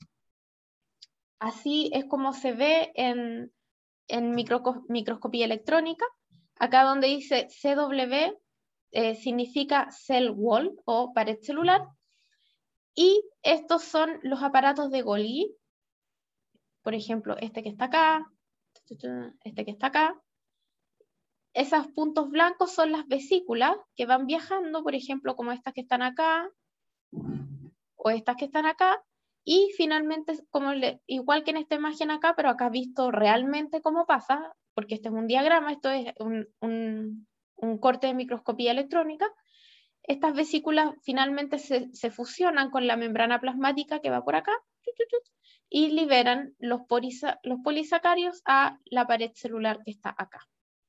Así es como se ve en microscopía electrónica. Acá donde dice CW significa cell wall o pared celular. Y estos son los aparatos de Golgi. Por ejemplo, este que está acá, este que está acá. Esos puntos blancos son las vesículas que van viajando, por ejemplo, como estas que están acá, o estas que están acá, y finalmente, igual que en esta imagen acá, pero acá visto realmente cómo pasa, porque este es un diagrama, esto es un corte de microscopía electrónica. Estas vesículas finalmente se fusionan con la membrana plasmática que va por acá, y liberan los polisacáridos a la pared celular que está acá.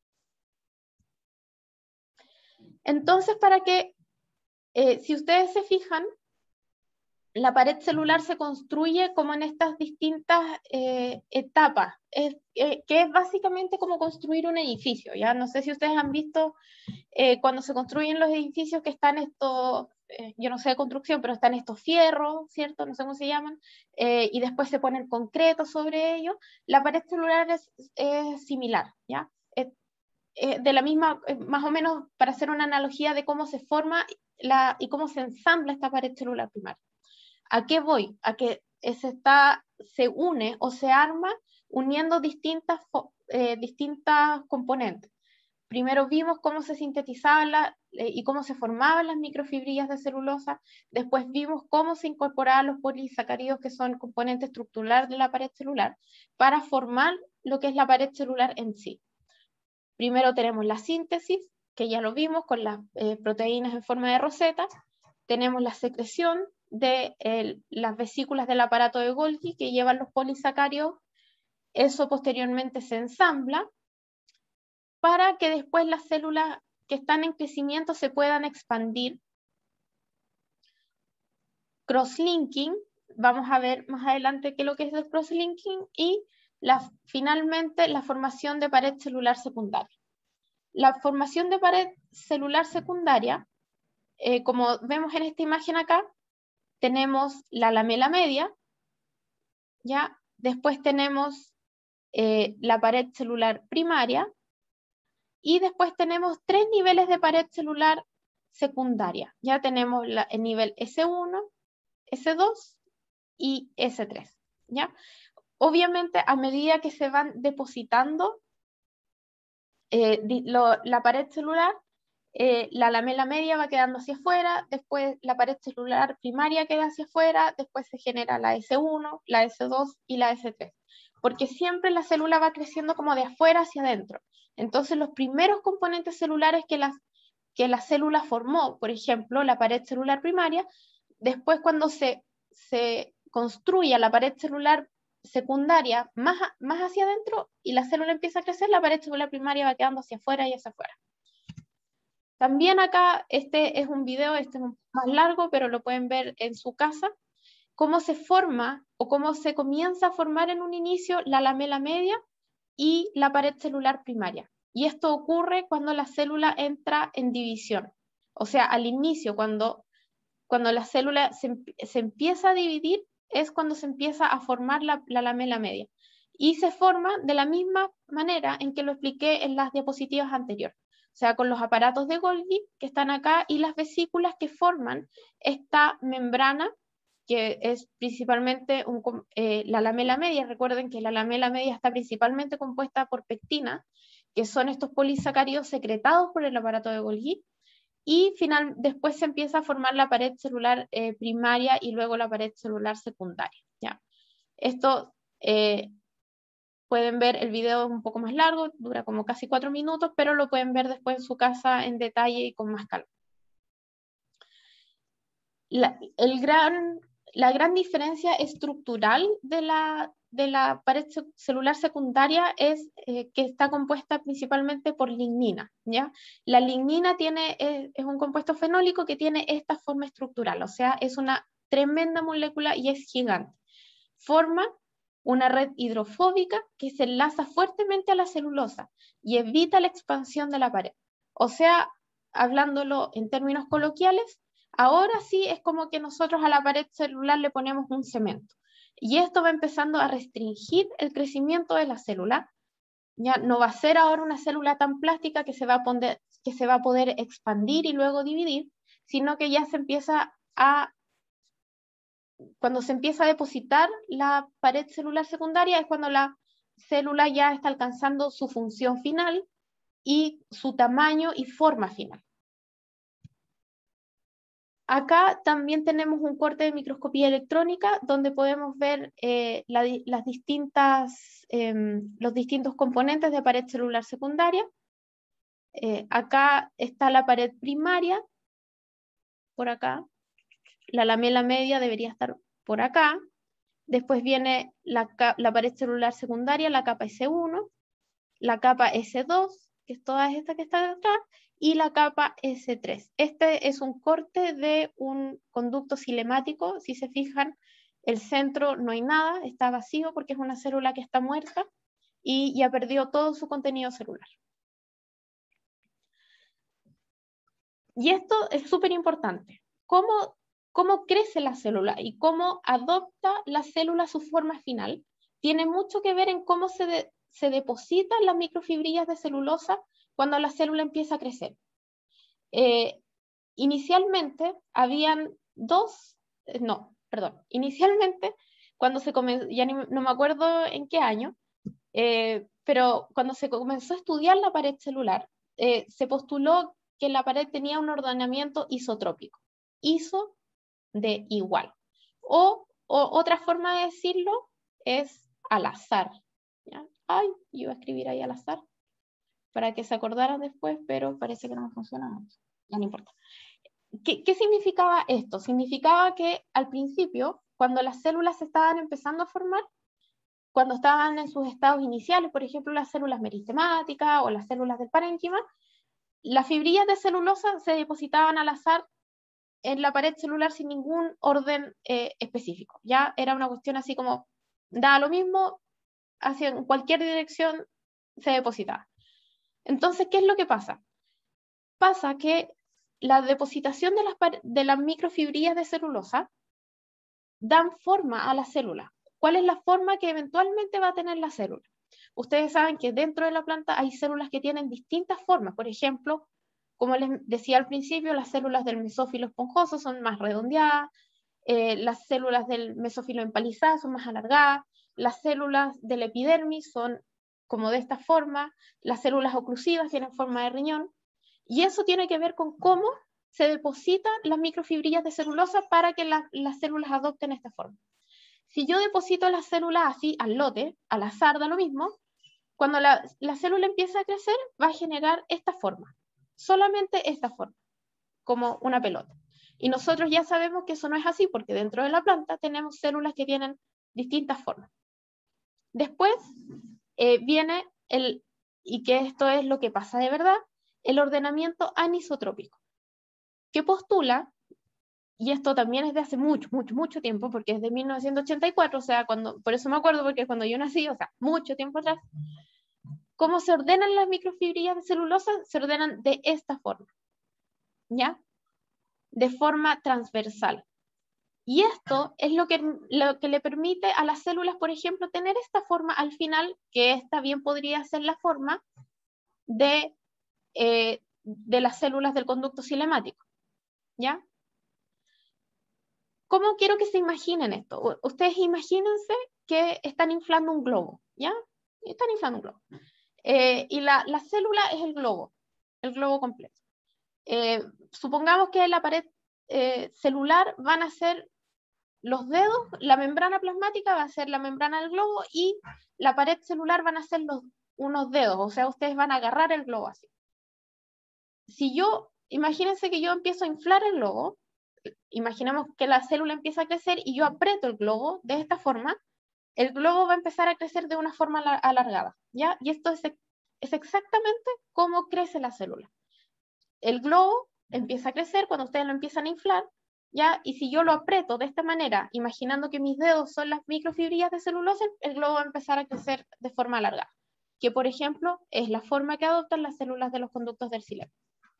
Entonces, si ustedes se fijan, la pared celular se construye como en estas distintas etapas, que es básicamente como construir un edificio, ¿ya? No sé si ustedes han visto cuando se construyen los edificios que están estos, yo no sé de construcción, pero están estos fierros, ¿cierto? No sé cómo se llaman, y después se pone el concreto sobre ellos. La pared celular es similar, ¿ya? De la misma, más o menos para hacer una analogía de cómo se forma y cómo se ensambla esta pared celular primaria. ¿A qué voy? A que se une o se arma uniendo distintas componentes. Primero vimos cómo se sintetizaban y cómo se formaban las microfibrillas de celulosa. Después vimos cómo se incorporaban los polisacáridos, que son componentes estructurales de la pared celular, para formar lo que es la pared celular en sí. Primero tenemos la síntesis, que ya lo vimos con las proteínas en forma de roseta. Tenemos la secreción de las vesículas del aparato de Golgi que llevan los polisacáridos. Eso posteriormente se ensambla para que después las células que están en crecimiento se puedan expandir. Crosslinking, vamos a ver más adelante qué es lo que es el crosslinking, y finalmente la formación de pared celular secundaria. La formación de pared celular secundaria, como vemos en esta imagen acá, tenemos la lamela media, ¿ya? Después tenemos la pared celular primaria, y después tenemos 3 niveles de pared celular secundaria. Ya tenemos el nivel S1, S2 y S3, ¿ya? Obviamente, a medida que se van depositando la pared celular, la lamela media va quedando hacia afuera, después la pared celular primaria queda hacia afuera, después se genera la S1, la S2 y la S3, porque siempre la célula va creciendo como de afuera hacia adentro. Entonces los primeros componentes celulares que la célula formó, por ejemplo, la pared celular primaria, después cuando se construye la pared celular secundaria más hacia adentro y la célula empieza a crecer, la pared celular primaria va quedando hacia afuera y hacia afuera. También acá, este es un video, este es un poco más largo, pero lo pueden ver en su casa, cómo se forma o cómo se comienza a formar en un inicio la lamela media y la pared celular primaria. Y esto ocurre cuando la célula entra en división. O sea, al inicio, cuando la célula se empieza a dividir, es cuando se empieza a formar la lamela media. Y se forma de la misma manera en que lo expliqué en las diapositivas anteriores. O sea, con los aparatos de Golgi que están acá y las vesículas que forman esta membrana, que es principalmente la lamela media. Recuerden que la lamela media está principalmente compuesta por pectina, que son estos polisacáridos secretados por el aparato de Golgi, y después se empieza a formar la pared celular primaria y luego la pared celular secundaria. ¿Ya? Esto pueden ver el video un poco más largo, dura como casi 4 minutos, pero lo pueden ver después en su casa en detalle y con más calma. La gran diferencia estructural de la pared celular secundaria es que está compuesta principalmente por lignina, ¿ya? La lignina es un compuesto fenólico que tiene esta forma estructural, o sea, es una tremenda molécula y es gigante. Forma una red hidrofóbica que se enlaza fuertemente a la celulosa y evita la expansión de la pared. O sea, hablándolo en términos coloquiales, ahora sí es como que nosotros a la pared celular le ponemos un cemento. Y esto va empezando a restringir el crecimiento de la célula. Ya no va a ser ahora una célula tan plástica que se va a poder expandir y luego dividir, sino que ya cuando se empieza a depositar la pared celular secundaria es cuando la célula ya está alcanzando su función final y su tamaño y forma final. Acá también tenemos un corte de microscopía electrónica donde podemos ver los distintos componentes de pared celular secundaria. Acá está la pared primaria, por acá. La lamela media debería estar por acá. Después viene la pared celular secundaria, la capa S1, la capa S2, que es toda esta que está acá, y la capa S3. Este es un corte de un conducto cinemático. Si se fijan, el centro no hay nada, está vacío porque es una célula que está muerta y ya perdió todo su contenido celular. Y esto es súper importante. ¿Cómo crece la célula y cómo adopta la célula su forma final? Tiene mucho que ver en cómo se depositan las microfibrillas de celulosa cuando la célula empieza a crecer. Inicialmente habían inicialmente cuando se comenzó, ya no me acuerdo en qué año, pero cuando se comenzó a estudiar la pared celular, se postuló que la pared tenía un ordenamiento isotrópico, iso de igual, o otra forma de decirlo es al azar. ¿Ya? Ay, yo iba a escribir ahí al azar para que se acordaran después, pero parece que no me funciona mucho. Ya no importa. ¿Qué significaba esto? Significaba que al principio, cuando las células se estaban empezando a formar, cuando estaban en sus estados iniciales, por ejemplo, las células meristemáticas o las células del parénquima, las fibrillas de celulosa se depositaban al azar en la pared celular sin ningún orden específico. Ya era una cuestión así como, daba lo mismo, hacia en cualquier dirección se depositaba. Entonces, ¿qué es lo que pasa? Pasa que la depositación de las microfibrillas de celulosa dan forma a la célula. ¿Cuál es la forma que eventualmente va a tener la célula? Ustedes saben que dentro de la planta hay células que tienen distintas formas. Por ejemplo, como les decía al principio, las células del mesófilo esponjoso son más redondeadas, las células del mesófilo empalizado son más alargadas, las células del epidermis son como de esta forma, las células oclusivas tienen forma de riñón, y eso tiene que ver con cómo se depositan las microfibrillas de celulosa para que las células adopten esta forma. Si yo deposito las células así al lote, al azar, da lo mismo, cuando la célula empieza a crecer va a generar esta forma, solamente esta forma, como una pelota. Y nosotros ya sabemos que eso no es así porque dentro de la planta tenemos células que tienen distintas formas. Después viene y que esto es lo que pasa de verdad, el ordenamiento anisotrópico, que postula, y esto también es de hace mucho tiempo, porque es de 1984, o sea, por eso me acuerdo, porque es cuando yo nací, o sea, mucho tiempo atrás. ¿Cómo se ordenan las microfibrillas de celulosa? Se ordenan de esta forma, ¿ya? De forma transversal. Y esto es lo que le permite a las células, por ejemplo, tener esta forma al final, que esta bien podría ser la forma de las células del conducto cinemático, ¿ya? ¿Cómo quiero que se imaginen esto? Ustedes imagínense que están inflando un globo, ¿ya? Están inflando un globo. Y la célula es el globo completo. Supongamos que la pared celular van a ser los dedos, la membrana plasmática va a ser la membrana del globo y la pared celular van a ser unos dedos, o sea, ustedes van a agarrar el globo así. Imagínense que yo empiezo a inflar el globo, imaginemos que la célula empieza a crecer y yo aprieto el globo de esta forma, el globo va a empezar a crecer de una forma alargada, ¿ya? Y esto es exactamente cómo crece la célula. El globo empieza a crecer cuando ustedes lo empiezan a inflar, ¿ya? Y si yo lo aprieto de esta manera, imaginando que mis dedos son las microfibrillas de celulosa, el globo va a empezar a crecer de forma alargada, que por ejemplo es la forma que adoptan las células de los conductos del xilema.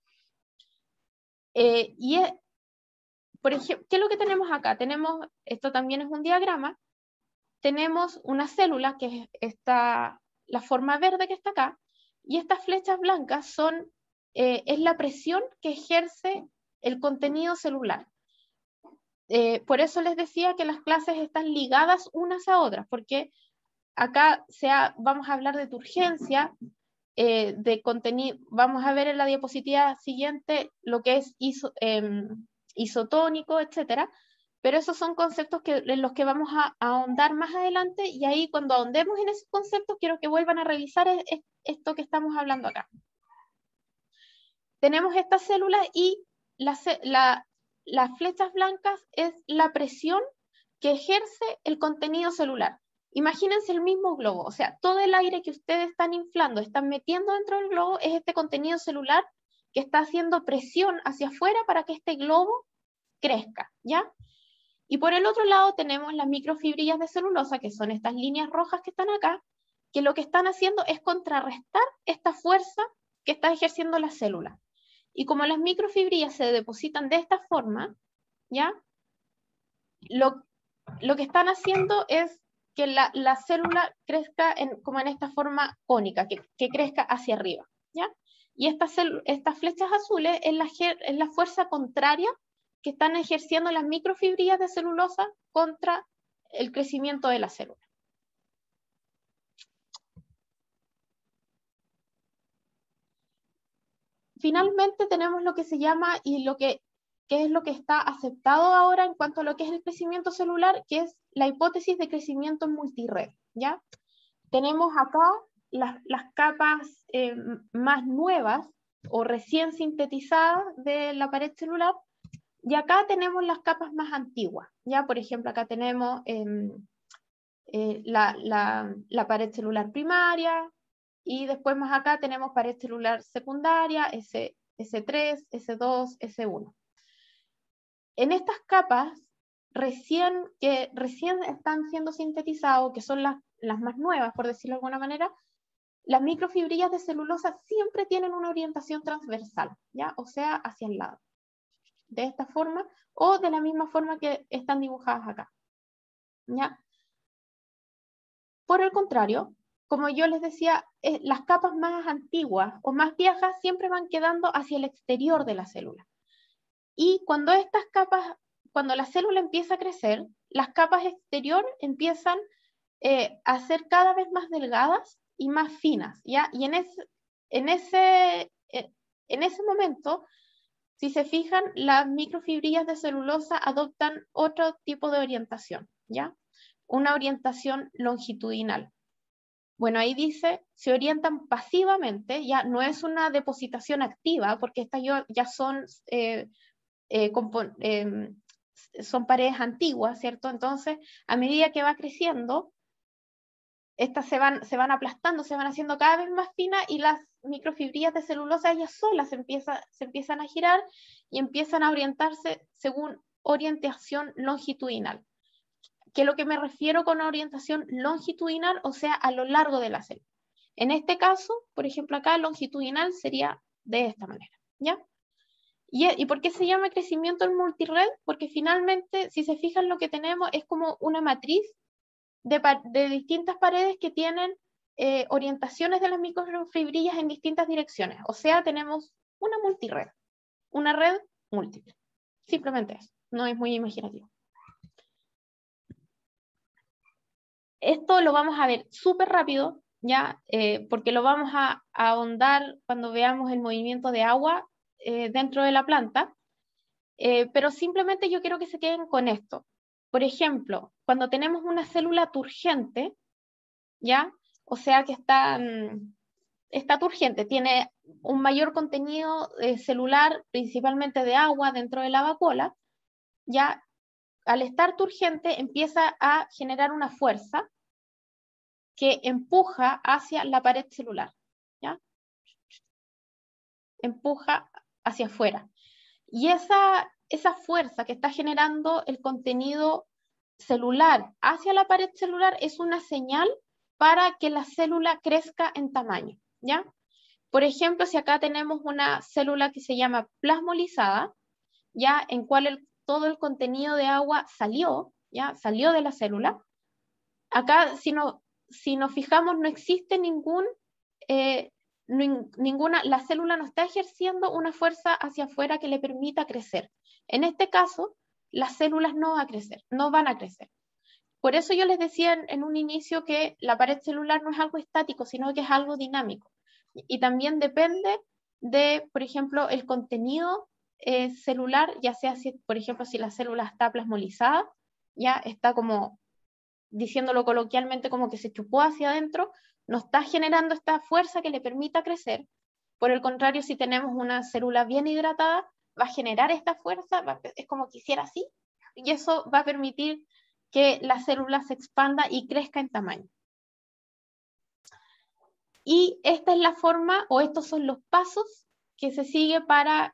Por ejemplo, ¿qué es lo que tenemos acá? Esto también es un diagrama, tenemos una célula que está la forma verde que está acá, y estas flechas blancas es la presión que ejerce el contenido celular. Por eso les decía que las clases están ligadas unas a otras, porque acá vamos a hablar de turgencia, de contenido, vamos a ver en la diapositiva siguiente lo que es isotónico, etcétera, pero esos son conceptos en los que vamos a ahondar más adelante, y ahí cuando ahondemos en esos conceptos quiero que vuelvan a revisar esto que estamos hablando acá. Tenemos estas células y las flechas blancas es la presión que ejerce el contenido celular. Imagínense el mismo globo, o sea, todo el aire que ustedes están inflando, están metiendo dentro del globo, es este contenido celular que está haciendo presión hacia afuera para que este globo crezca, ¿ya? Y por el otro lado tenemos las microfibrillas de celulosa, que son estas líneas rojas que están acá, que lo que están haciendo es contrarrestar esta fuerza que está ejerciendo la célula. Y como las microfibrillas se depositan de esta forma, ¿ya? Lo que están haciendo es que la célula crezca como en esta forma cónica, que crezca hacia arriba, ¿ya? Y estas flechas azules es la fuerza contraria que están ejerciendo las microfibrillas de celulosa contra el crecimiento de la célula. Finalmente tenemos lo que se llama, y que es lo que está aceptado ahora en cuanto a lo que es el crecimiento celular, que es la hipótesis de crecimiento en multired, ¿ya? Tenemos acá las capas más nuevas o recién sintetizadas de la pared celular, y acá tenemos las capas más antiguas, ¿ya? Por ejemplo, acá tenemos la pared celular primaria, y después más acá tenemos pared celular secundaria, S3, S2, S1. En estas capas, que recién están siendo sintetizados, que son las más nuevas, por decirlo de alguna manera, las microfibrillas de celulosa siempre tienen una orientación transversal, ¿ya? O sea, hacia el lado. De esta forma, o de la misma forma que están dibujadas acá, ¿ya? Por el contrario, como yo les decía, las capas más antiguas o más viejas siempre van quedando hacia el exterior de la célula. Y cuando la célula empieza a crecer, las capas exterior empiezan a ser cada vez más delgadas y más finas, ¿ya? Y en ese momento, si se fijan, las microfibrillas de celulosa adoptan otro tipo de orientación, ¿ya? Una orientación longitudinal. Bueno, ahí dice, se orientan pasivamente, ya no es una depositación activa, porque estas ya son son paredes antiguas, ¿cierto? Entonces, a medida que va creciendo, estas se van aplastando, se van haciendo cada vez más finas, y las microfibrillas de celulosa ellas solas se empiezan a girar y empiezan a orientarse según orientación longitudinal. ¿Qué es lo que me refiero con orientación longitudinal? O sea, a lo largo de la célula. En este caso, por ejemplo, acá longitudinal sería de esta manera, ¿ya? ¿Y por qué se llama crecimiento en multired? Porque finalmente, si se fijan, lo que tenemos es como una matriz de distintas paredes que tienen orientaciones de las microfibrillas en distintas direcciones. O sea, tenemos una multired, una red múltiple. Simplemente eso, no es muy imaginativo. Esto lo vamos a ver súper rápido, ¿ya? Porque lo vamos a ahondar cuando veamos el movimiento de agua dentro de la planta. Pero simplemente yo quiero que se queden con esto. Por ejemplo, cuando tenemos una célula turgente, ¿ya? O sea que está turgente, tiene un mayor contenido celular, principalmente de agua dentro de la vacuola, ya al estar turgente empieza a generar una fuerza que empuja hacia la pared celular, ¿ya? Empuja hacia afuera. Y esa fuerza que está generando el contenido celular hacia la pared celular es una señal para que la célula crezca en tamaño, ¿ya? Por ejemplo, si acá tenemos una célula que se llama plasmolizada, ¿ya? En cual todo el contenido de agua salió, ¿ya? Salió de la célula. Acá, si nos fijamos, no existe la célula no está ejerciendo una fuerza hacia afuera que le permita crecer. En este caso, las células no van a crecer. Por eso yo les decía en un inicio que la pared celular no es algo estático, sino que es algo dinámico. Y también depende de, por ejemplo, el contenido celular, ya sea, por ejemplo, si la célula está plasmolizada, ya está como, diciéndolo coloquialmente, como que se chupó hacia adentro, no está generando esta fuerza que le permita crecer. Por el contrario, si tenemos una célula bien hidratada, va a generar esta fuerza, es como que hiciera así, y eso va a permitir que la célula se expanda y crezca en tamaño. Y esta es la forma, o estos son los pasos que se sigue para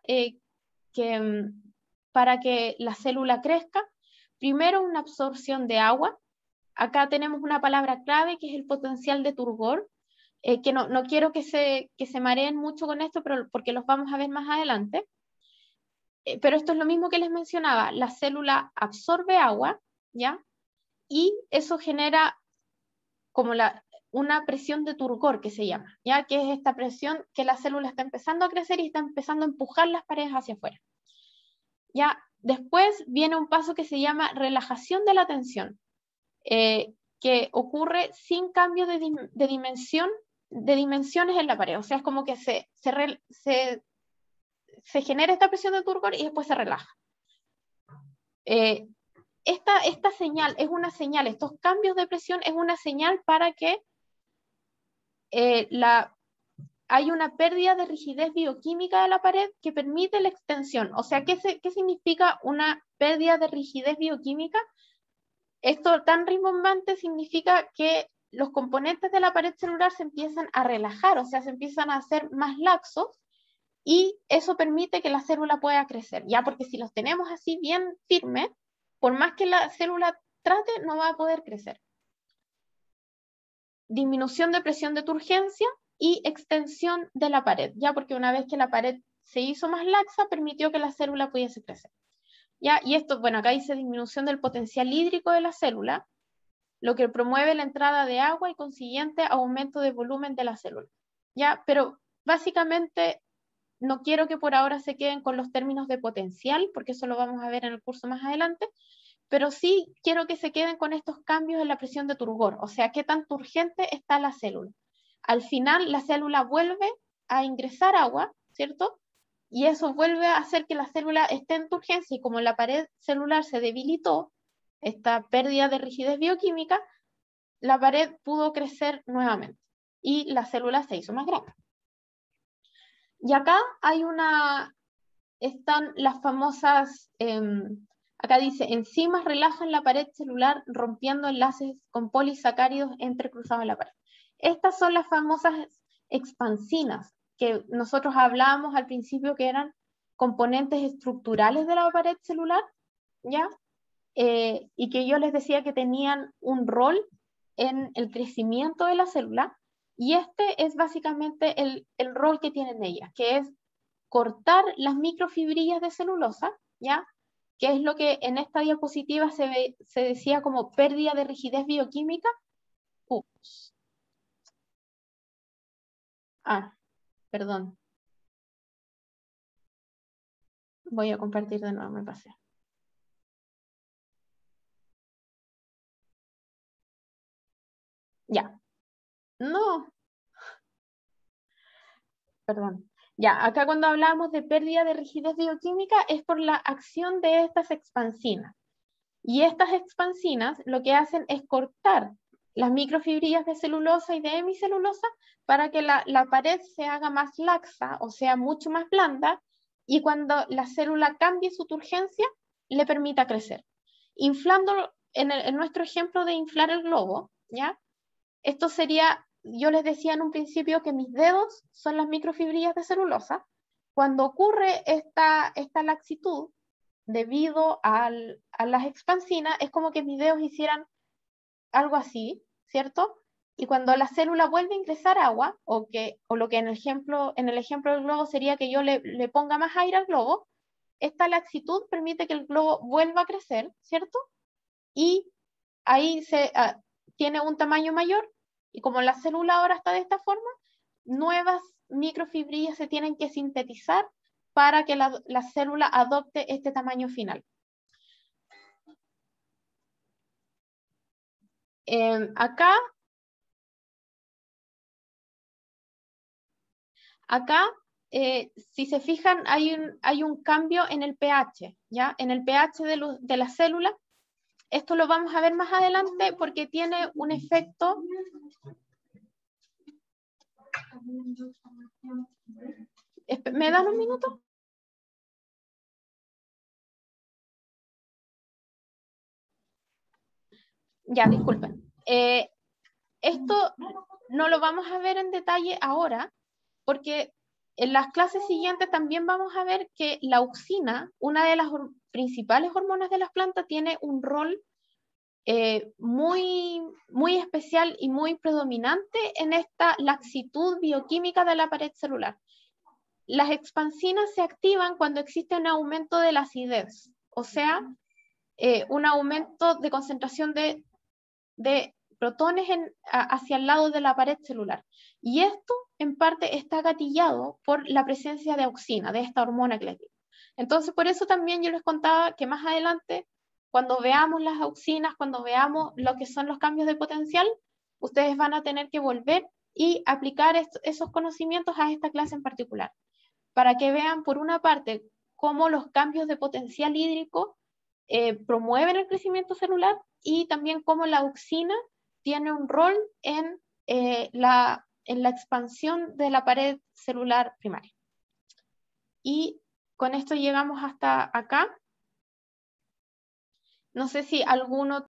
que la célula crezca. Primero, una absorción de agua. Acá tenemos una palabra clave que es el potencial de turgor, que no quiero que se mareen mucho con esto, pero porque los vamos a ver más adelante. Pero esto es lo mismo que les mencionaba, la célula absorbe agua, ¿ya? Y eso genera como una presión de turgor que se llama, ¿ya? Que es esta presión que la célula está empezando a crecer y está empezando a empujar las paredes hacia afuera. ¿Ya? Después viene un paso que se llama relajación de la tensión, que ocurre sin cambio de dimensiones en la pared. O sea, es como que se genera esta presión de turgor y después se relaja. Esta señal es una señal, estos cambios de presión es una señal para que hay una pérdida de rigidez bioquímica de la pared que permite la extensión. O sea, ¿qué significa una pérdida de rigidez bioquímica? Esto tan rimbombante significa que los componentes de la pared celular se empiezan a relajar, o sea, se empiezan a hacer más laxos, y eso permite que la célula pueda crecer, ya, porque si los tenemos así bien firmes, por más que la célula trate, no va a poder crecer. Disminución de presión de turgencia y extensión de la pared, ya, porque una vez que la pared se hizo más laxa, permitió que la célula pudiese crecer. ¿Ya? Y esto, bueno, acá dice disminución del potencial hídrico de la célula, lo que promueve la entrada de agua y consiguiente aumento de volumen de la célula. ¿Ya? Pero básicamente no quiero que por ahora se queden con los términos de potencial, porque eso lo vamos a ver en el curso más adelante, pero sí quiero que se queden con estos cambios en la presión de turgor, o sea, qué tan turgente está la célula. Al final, la célula vuelve a ingresar agua, ¿cierto? Y eso vuelve a hacer que la célula esté en turgencia, y como la pared celular se debilitó, esta pérdida de rigidez bioquímica, la pared pudo crecer nuevamente y la célula se hizo más grande. Y acá están las famosas, acá dice, enzimas relajan la pared celular rompiendo enlaces con polisacáridos entrecruzados en la pared. Estas son las famosas expansinas que nosotros hablábamos al principio, que eran componentes estructurales de la pared celular, ¿ya? Y que yo les decía que tenían un rol en el crecimiento de la célula, y este es básicamente el rol que tienen ellas, que es cortar las microfibrillas de celulosa, ¿ya? Que es lo que en esta diapositiva se decía como pérdida de rigidez bioquímica. Ups. Ah, perdón. Voy a compartir de nuevo, me pasé. Ya. No, perdón. Ya, acá cuando hablamos de pérdida de rigidez bioquímica es por la acción de estas expansinas. Y estas expansinas lo que hacen es cortar las microfibrillas de celulosa y de hemicelulosa para que la pared se haga más laxa, o sea, mucho más blanda, y cuando la célula cambie su turgencia, le permita crecer. Inflando, en nuestro ejemplo de inflar el globo, ¿ya? Esto sería, yo les decía en un principio que mis dedos son las microfibrillas de celulosa. Cuando ocurre esta laxitud, debido a las expansinas, es como que mis dedos hicieran algo así, ¿cierto? Y cuando la célula vuelve a ingresar agua, o lo que en el ejemplo del globo sería que yo le ponga más aire al globo, esta laxitud permite que el globo vuelva a crecer, ¿cierto? Y ahí tiene un tamaño mayor, y como la célula ahora está de esta forma, nuevas microfibrillas se tienen que sintetizar para que la célula adopte este tamaño final. Acá si se fijan, hay un cambio en el pH, ¿ya? En el pH de la célula. Esto lo vamos a ver más adelante porque tiene un efecto. ¿Me dan un minuto? Ya, disculpen. Esto no lo vamos a ver en detalle ahora, porque en las clases siguientes también vamos a ver que la auxina, una de las principales hormonas de las plantas, tiene un rol muy especial y muy predominante en esta laxitud bioquímica de la pared celular. Las expansinas se activan cuando existe un aumento de la acidez, o sea, un aumento de concentración de protones hacia el lado de la pared celular. Y esto, en parte, está gatillado por la presencia de auxina, de esta hormona clética. Entonces, por eso también yo les contaba que más adelante, cuando veamos las auxinas, cuando veamos lo que son los cambios de potencial, ustedes van a tener que volver y aplicar esos conocimientos a esta clase en particular, para que vean, por una parte, cómo los cambios de potencial hídrico promueven el crecimiento celular y también cómo la auxina tiene un rol en la expansión de la pared celular primaria. Y con esto llegamos hasta acá. No sé si alguno